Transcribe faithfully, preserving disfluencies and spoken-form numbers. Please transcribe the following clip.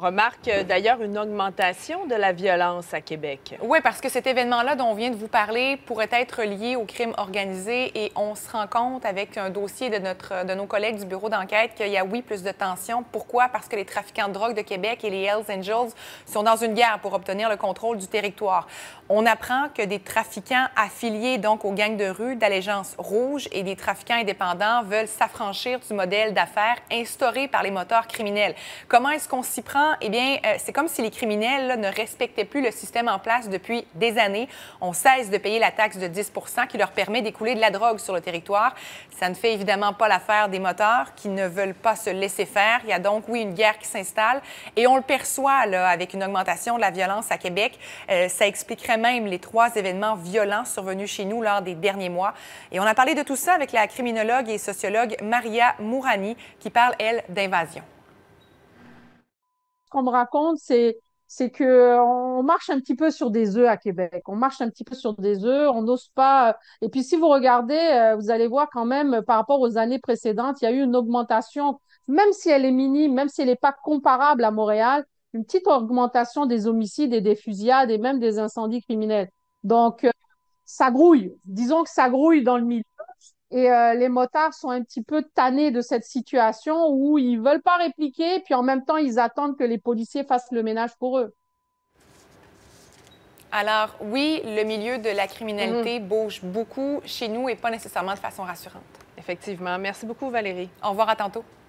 remarque euh, d'ailleurs une augmentation de la violence à Québec. Oui, parce que cet événement-là dont on vient de vous parler pourrait être lié au crime organisé et on se rend compte avec un dossier de, notre, de nos collègues du bureau d'enquête qu'il y a, oui, plus de tensions. Pourquoi? Parce que les trafiquants de drogue de Québec et les Hells Angels sont dans une guerre pour obtenir le contrôle du territoire. On apprend que des trafiquants affiliés donc aux gangs de rue d'allégeance rouge et des trafiquants indépendants veulent s'affranchir du modèle d'affaires instauré par les moteurs criminels. Comment est-ce qu'on s'y prend? Eh bien, euh, c'est comme si les criminels là, ne respectaient plus le système en place depuis des années. On cesse de payer la taxe de dix pour cent qui leur permet d'écouler de la drogue sur le territoire. Ça ne fait évidemment pas l'affaire des moteurs qui ne veulent pas se laisser faire. Il y a donc, oui, une guerre qui s'installe et on le perçoit là, avec une augmentation de la violence à Québec. Euh, ça expliquerait même les trois événements violents survenus chez nous lors des derniers mois. Et on a parlé de tout ça avec la criminologue et sociologue Maria Mourani qui parle, elle, d'invasion. Qu'on me raconte, c'est c'est que on marche un petit peu sur des œufs à Québec. On marche un petit peu sur des œufs, on n'ose pas. Et puis si vous regardez, vous allez voir quand même par rapport aux années précédentes, il y a eu une augmentation, même si elle est minime, même si elle n'est pas comparable à Montréal, une petite augmentation des homicides et des fusillades et même des incendies criminels. Donc ça grouille. Disons que ça grouille dans le milieu. Et euh, les motards sont un petit peu tannés de cette situation où ils ne veulent pas répliquer, puis en même temps, ils attendent que les policiers fassent le ménage pour eux. Alors, oui, le milieu de la criminalité Mmh. bouge beaucoup chez nous et pas nécessairement de façon rassurante. Effectivement. Merci beaucoup, Valérie. Au revoir, à tantôt.